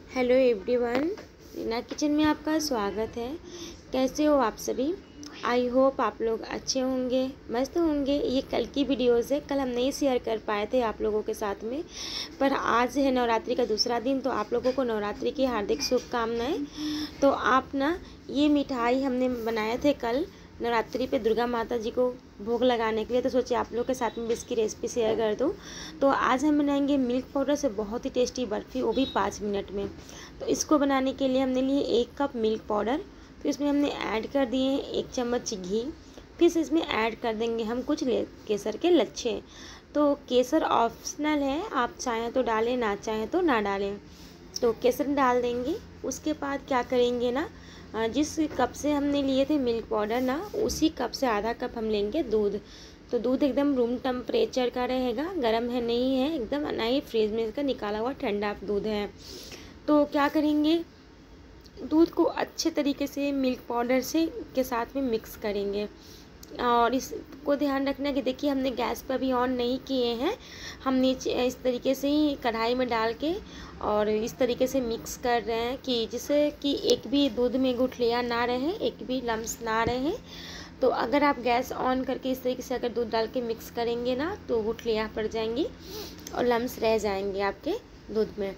Hello everyone, Reena kitchen में आपका स्वागत है। कैसे हो आप सभी? आई होप आप लोग अच्छे होंगे, मस्त होंगे। ये कल की वीडियोज़ है, कल हम नहीं शेयर कर पाए थे आप लोगों के साथ में, पर आज है नवरात्रि का दूसरा दिन, तो आप लोगों को नवरात्रि की हार्दिक शुभकामनाएं। तो आप ना, ये मिठाई हमने बनाए थे कल नवरात्रि पे दुर्गा माता जी को भोग लगाने के लिए, तो सोचिए आप लोग के साथ में भी इसकी रेसिपी शेयर कर दूं। तो आज हम बनाएंगे मिल्क पाउडर से बहुत ही टेस्टी बर्फ़ी, वो भी 5 मिनट में। तो इसको बनाने के लिए हमने लिए 1 कप मिल्क पाउडर, फिर इसमें हमने ऐड कर दिए हैं 1 चम्मच घी, फिर इसमें ऐड कर देंगे हम कुछ केसर के लच्छे। तो केसर ऑप्शनल है, आप चाहें तो डालें, ना चाहें तो ना डालें। तो केसर डाल देंगे। उसके बाद क्या करेंगे ना, जिस कप से हमने लिए थे मिल्क पाउडर ना, उसी कप से आधा कप हम लेंगे दूध। तो दूध एकदम रूम टेम्परेचर का रहेगा, गर्म है नहीं है एकदम, ना ही फ्रिज में इसका निकाला हुआ ठंडा दूध है। तो क्या करेंगे, दूध को अच्छे तरीके से मिल्क पाउडर से के साथ में मिक्स करेंगे। और इसको ध्यान रखना कि देखिए हमने गैस पर भी ऑन नहीं किए हैं, हम नीचे इस तरीके से ही कढ़ाई में डाल के और इस तरीके से मिक्स कर रहे हैं कि जिससे कि एक भी दूध में गुठलियाँ ना रहे, एक भी लम्स ना रहे। तो अगर आप गैस ऑन करके इस तरीके से अगर दूध डाल के मिक्स करेंगे ना, तो गुठलियाँ पड़ जाएंगी और लम्स रह जाएंगे आपके दूध में।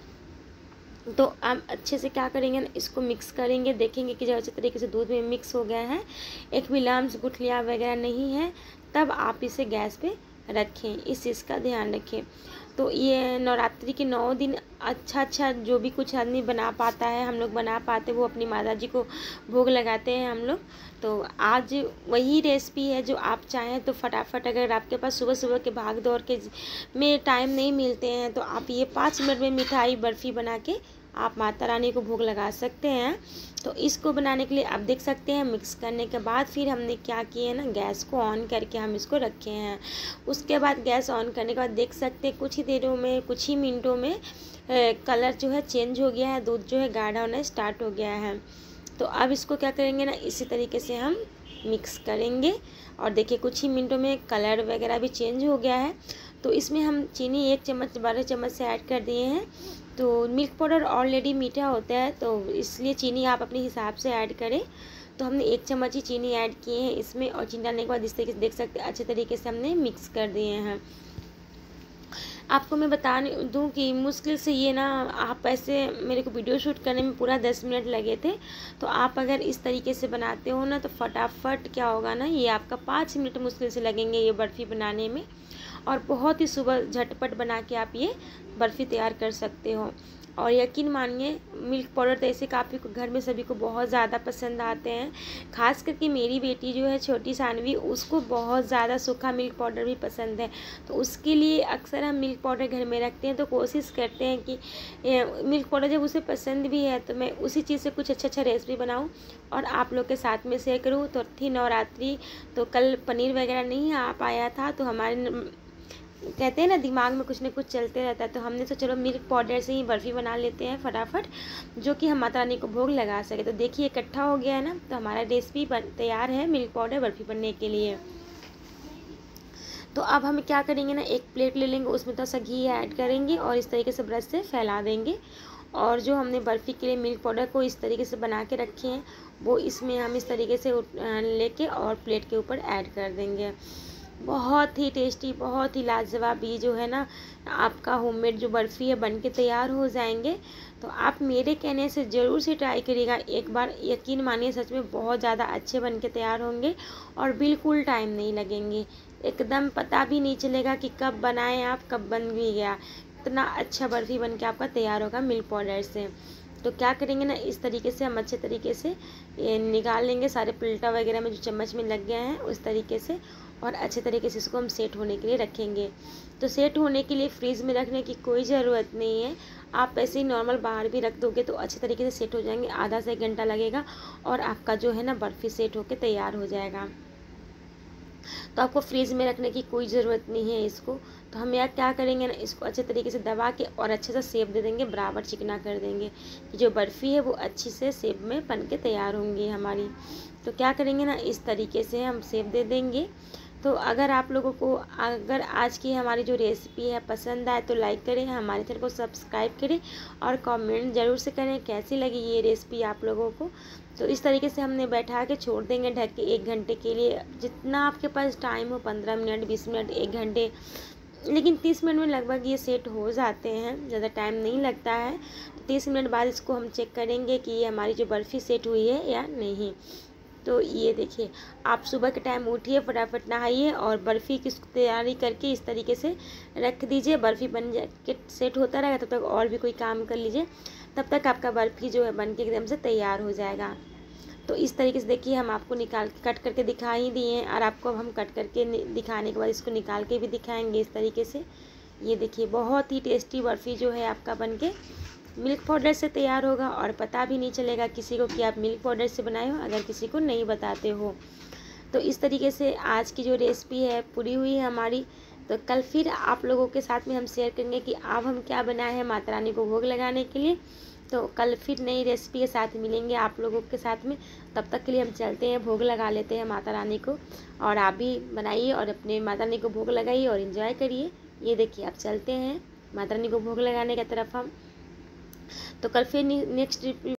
तो आप अच्छे से क्या करेंगे ना, इसको मिक्स करेंगे, देखेंगे कि जब अच्छे तरीके से दूध में मिक्स हो गया है, एक भी लम्स गुठलियाँ वगैरह नहीं है, तब आप इसे गैस पे रखें, इस चीज़ का ध्यान रखें। तो ये नवरात्रि के 9 दिन अच्छा जो भी कुछ आदमी बना पाता है, हम लोग बना पाते, वो अपनी माता जी को भोग लगाते हैं हम लोग। तो आज वही रेसिपी है जो आप चाहें तो फटाफट, अगर आपके पास सुबह सुबह के भाग दौड़ के में टाइम नहीं मिलते हैं, तो आप ये 5 मिनट में मिठाई बर्फ़ी बना के आप माता रानी को भोग लगा सकते हैं। तो इसको बनाने के लिए आप देख सकते हैं, मिक्स करने के बाद फिर हमने क्या किया ना, गैस को ऑन करके हम इसको रखे हैं। उसके बाद गैस ऑन करने के बाद देख सकते हैं कुछ ही देरों में, कुछ ही मिनटों में कलर जो है चेंज हो गया है, दूध जो है गाढ़ा होना स्टार्ट हो गया है। तो अब इसको क्या करेंगे ना, इसी तरीके से हम मिक्स करेंगे और देखिए कुछ ही मिनटों में कलर वगैरह भी चेंज हो गया है। तो इसमें हम चीनी 1 चम्मच 12 चम्मच से ऐड कर दिए हैं। तो मिल्क पाउडर ऑलरेडी मीठा होता है, तो इसलिए चीनी आप अपने हिसाब से ऐड करें। तो हमने 1 चम्मच ही चीनी ऐड किए हैं इसमें, और चीनी डालने के बाद इस तरीके से देख सकते हैं अच्छे तरीके से हमने मिक्स कर दिए हैं। आपको मैं बता दूं कि मुश्किल से ये ना, आप ऐसे मेरे को वीडियो शूट करने में पूरा 10 मिनट लगे थे। तो आप अगर इस तरीके से बनाते हो ना, तो फटाफट क्या होगा ना, ये आपका 5 मिनट मुश्किल से लगेंगे ये बर्फ़ी बनाने में, और बहुत ही सुबह झटपट बना के आप ये बर्फ़ी तैयार कर सकते हो। और यकीन मानिए, मिल्क पाउडर तो ऐसे काफ़ी घर में सभी को बहुत ज़्यादा पसंद आते हैं। खास करके मेरी बेटी जो है छोटी सानवी, उसको बहुत ज़्यादा सूखा मिल्क पाउडर भी पसंद है। तो उसके लिए अक्सर हम मिल्क पाउडर घर में रखते हैं, तो कोशिश करते हैं कि मिल्क पाउडर जब उसे पसंद भी है, तो मैं उसी चीज़ से कुछ अच्छा रेसिपी बनाऊँ और आप लोग के साथ में शेयर करूँ। तो थी नवरात्रि, तो कल पनीर वगैरह नहीं आ पाया था, तो हमारे कहते हैं ना दिमाग में कुछ ना कुछ चलते रहता है, तो हमने सोचा चलो मिल्क पाउडर से ही बर्फ़ी बना लेते हैं फटाफट, जो कि हम माता रानी को भोग लगा सके। तो देखिए इकट्ठा हो गया है ना, तो हमारा रेसिपी तैयार है मिल्क पाउडर बर्फ़ी बनने के लिए। तो अब हम क्या करेंगे ना, एक प्लेट ले लेंगे, उसमें थोड़ा सा घी ऐड करेंगे और इस तरीके से ब्रश से फैला देंगे। और जो हमने बर्फ़ी के लिए मिल्क पाउडर को इस तरीके से बना के रखे हैं, वो इसमें हम इस तरीके से लेके और प्लेट के ऊपर ऐड कर देंगे। बहुत ही टेस्टी, बहुत ही लाजवाब ये जो है ना, आपका होममेड जो बर्फ़ी है बन के तैयार हो जाएंगे। तो आप मेरे कहने से ज़रूर से ट्राई करिएगा एक बार, यकीन मानिए सच में बहुत ज़्यादा अच्छे बन के तैयार होंगे और बिल्कुल टाइम नहीं लगेंगे, एकदम पता भी नहीं चलेगा कि कब बनाएं आप, कब बन भी गया। इतना अच्छा बर्फ़ी बन के आपका तैयार होगा मिल्क पाउडर से। तो क्या करेंगे ना, इस तरीके से हम अच्छे तरीके से ये निकाल लेंगे सारे पिल्टा वगैरह में जो चम्मच में लग गए हैं उस तरीके से, और अच्छे तरीके से इसको हम सेट होने के लिए रखेंगे। तो सेट होने के लिए फ्रीज़ में रखने की कोई ज़रूरत नहीं है, आप ऐसे ही नॉर्मल बाहर भी रख दोगे तो अच्छे तरीके से सेट हो जाएंगे। आधा से 1 घंटा लगेगा और आपका जो है ना बर्फ़ी सेट होकर तैयार हो जाएगा। तो आपको फ्रीज़ में रखने की कोई ज़रूरत नहीं है इसको। तो हम यार क्या करेंगे ना, इसको अच्छे तरीके से दबा के और अच्छे से सेप दे देंगे, बराबर चिकना कर देंगे कि जो बर्फ़ी है वो अच्छी से सेप में बन के तैयार होंगी हमारी। तो क्या करेंगे ना, इस तरीके से हम सेप दे देंगे। तो अगर आप लोगों को अगर आज की हमारी जो रेसिपी है पसंद आए तो लाइक करें, हमारे चैनल को सब्सक्राइब करें और कमेंट ज़रूर से करें कैसी लगी ये रेसिपी आप लोगों को। तो इस तरीके से हमने बैठा के छोड़ देंगे ढक के 1 घंटे के लिए, जितना आपके पास टाइम हो, 15 मिनट, 20 मिनट, 1 घंटे, लेकिन 30 मिनट में लगभग ये सेट हो जाते हैं, ज़्यादा टाइम नहीं लगता है। तो 30 मिनट बाद इसको हम चेक करेंगे कि ये हमारी जो बर्फ़ी सेट हुई है या नहीं। तो ये देखिए, आप सुबह के टाइम उठिए, फटाफट नहाइए और बर्फ़ी की तैयारी करके इस तरीके से रख दीजिए। बर्फ़ी बन जा के सेट होता रहेगा, तब तक और भी कोई काम कर लीजिए, तब तक आपका बर्फ़ी जो है बन के एकदम से तैयार हो जाएगा। तो इस तरीके से देखिए, हम आपको निकाल के कट करके दिखा ही दिए हैं, और आपको अब हम कट करके दिखाने के बाद इसको निकाल के भी दिखाएंगे इस तरीके से। ये देखिए, बहुत ही टेस्टी बर्फ़ी जो है आपका बन के मिल्क पाउडर से तैयार होगा, और पता भी नहीं चलेगा किसी को कि आप मिल्क पाउडर से बनाए हो, अगर किसी को नहीं बताते हो। तो इस तरीके से आज की जो रेसिपी है पूरी हुई है हमारी। तो कल फिर आप लोगों के साथ में हम शेयर करेंगे कि अब हम क्या बनाए हैं माता रानी को भोग लगाने के लिए। तो कल फिर नई रेसिपी के साथ मिलेंगे आप लोगों के साथ में। तब तक के लिए हम चलते हैं, भोग लगा लेते हैं माता रानी को, और आप भी बनाइए और अपने माता रानी को भोग लगाइए और एंजॉय करिए। ये देखिए, आप चलते हैं माता रानी को भोग लगाने की तरफ हम। तो कल फिर नेक्स्ट